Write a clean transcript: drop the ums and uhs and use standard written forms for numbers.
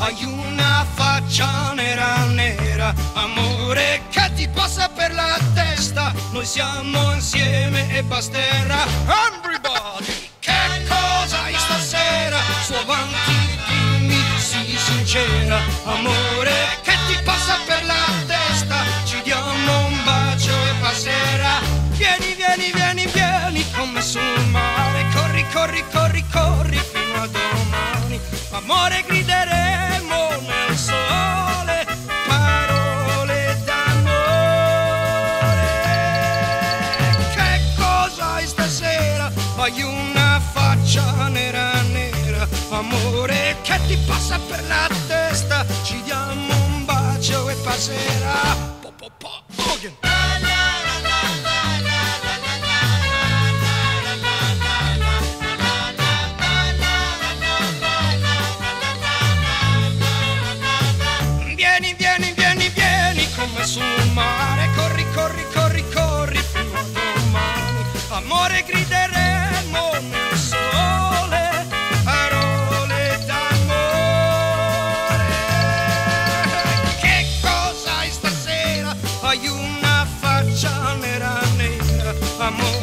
hai una faccia nera nera, amore che ti passa per la testa, noi siamo insieme e basterà. Everybody, che cosa hai stasera? Su avanti dimmi, sii sincera, amore che ti passa per la testa, ci diamo un bacio e passerà. Vieni, vieni, vieni, vieni con me sul mare, corri, corri, corri, corri fino a domani, amore grideremo nel sole parole d'amore. Che cosa hai stasera? Hai una faccia nera nera, amore che ti passa per la testa, ci diamo un bacio e passerà. Po, po, po. Again. Vieni, vieni, vieni, vieni con me sul mare, corri, corri, corri, corri fino a domani, amore grideremo nel sole parole d'amore. Che cosa hai stasera? Hai una faccia nera nera, amore